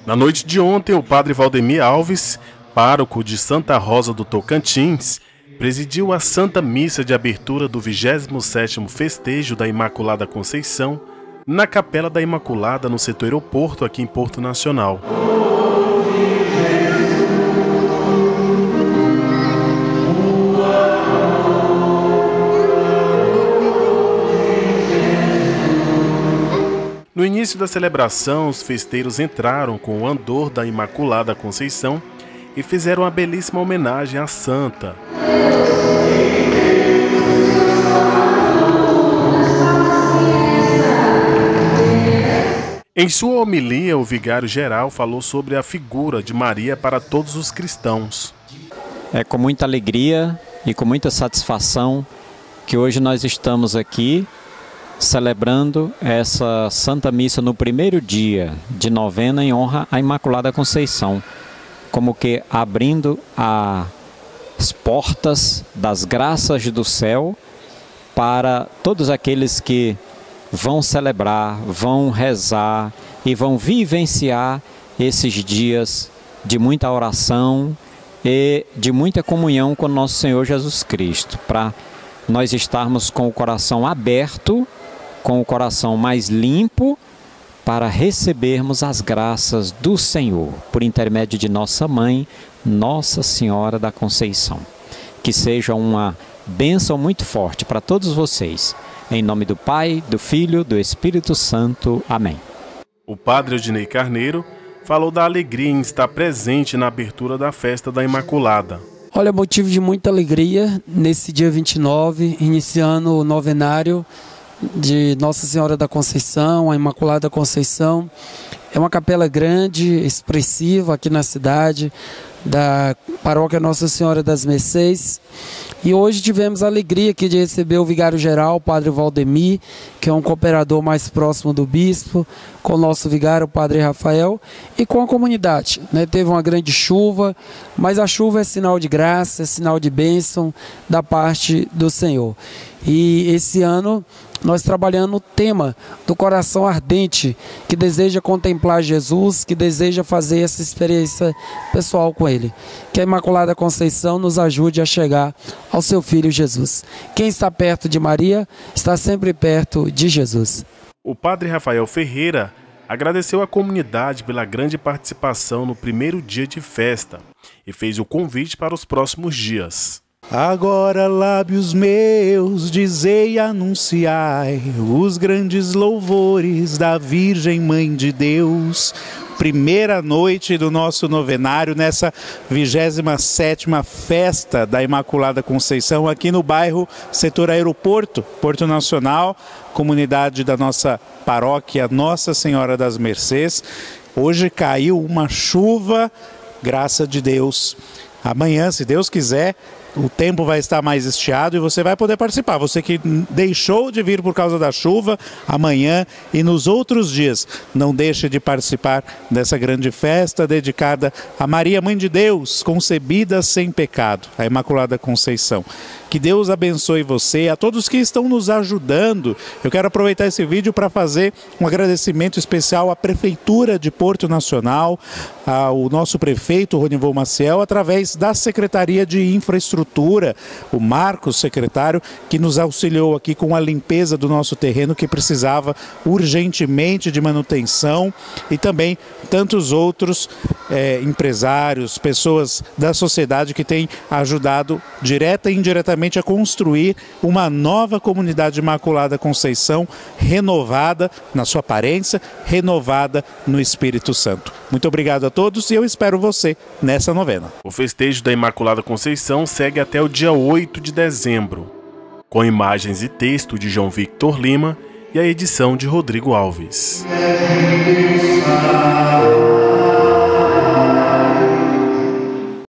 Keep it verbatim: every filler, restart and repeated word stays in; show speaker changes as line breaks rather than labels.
Na noite de ontem, o padre Valdemir Alves, pároco de Santa Rosa do Tocantins, presidiu a Santa Missa de abertura do vigésimo sétimo Festejo da Imaculada Conceição na Capela da Imaculada, no setor aeroporto, aqui em Porto Nacional. No início da celebração, os festeiros entraram com o andor da Imaculada Conceição e fizeram uma belíssima homenagem à santa. Em sua homilia, o vigário-geral falou sobre a figura de Maria para todos os cristãos.
É com muita alegria e com muita satisfação que hoje nós estamos aqui celebrando essa Santa Missa no primeiro dia de novena em honra à Imaculada Conceição, como que abrindo as portas das graças do céu para todos aqueles que vão celebrar, vão rezar e vão vivenciar esses dias de muita oração e de muita comunhão com nosso Senhor Jesus Cristo, para nós estarmos com o coração aberto, com o coração mais limpo, para recebermos as graças do Senhor, por intermédio de nossa mãe, Nossa Senhora da Conceição. Que seja uma bênção muito forte para todos vocês. Em nome do Pai, do Filho, do Espírito Santo. Amém.
O padre Odinei Carneiro falou da alegria em estar presente na abertura da festa da Imaculada.
Olha, motivo de muita alegria nesse dia vinte e nove, iniciando o novenário de Nossa Senhora da Conceição, a Imaculada Conceição. É uma capela grande, expressiva aqui na cidade, da paróquia Nossa Senhora das Mercês. E hoje tivemos a alegria aqui de receber o vigário-geral, o padre Valdemir, que é um cooperador mais próximo do bispo, com o nosso vigário, o padre Rafael, e com a comunidade, né? Teve uma grande chuva, mas a chuva é sinal de graça, é sinal de bênção da parte do Senhor. E esse ano nós trabalhando o tema do coração ardente, que deseja contemplar Jesus, que deseja fazer essa experiência pessoal com Ele. Que a Imaculada Conceição nos ajude a chegar ao seu Filho Jesus. Quem está perto de Maria, está sempre perto de Jesus.
O padre Rafael Ferreira agradeceu à comunidade pela grande participação no primeiro dia de festa e fez o convite para os próximos dias.
Agora, lábios meus, dizei e anunciai os grandes louvores da Virgem Mãe de Deus. Primeira noite do nosso novenário, nessa vigésima sétima festa da Imaculada Conceição, aqui no bairro Setor Aeroporto, Porto Nacional, comunidade da nossa paróquia Nossa Senhora das Mercês. Hoje caiu uma chuva, graça de Deus. Amanhã, se Deus quiser, o tempo vai estar mais estiado e você vai poder participar. Você que deixou de vir por causa da chuva, amanhã e nos outros dias, não deixe de participar dessa grande festa dedicada a Maria, Mãe de Deus, concebida sem pecado, a Imaculada Conceição. Que Deus abençoe você, a todos que estão nos ajudando. Eu quero aproveitar esse vídeo para fazer um agradecimento especial à Prefeitura de Porto Nacional, ao nosso prefeito Ronival Maciel, através da Secretaria de Infraestrutura, o Marcos, secretário, que nos auxiliou aqui com a limpeza do nosso terreno, que precisava urgentemente de manutenção, e também tantos outros é, empresários, pessoas da sociedade que têm ajudado direta e indiretamente a construir uma nova comunidade Imaculada Conceição, renovada na sua aparência, renovada no Espírito Santo. Muito obrigado a todos e eu espero você nessa novena.
O festejo da Imaculada Conceição segue até o dia oito de dezembro, com imagens e texto de João Victor Lima e a edição de Rodrigo Alves.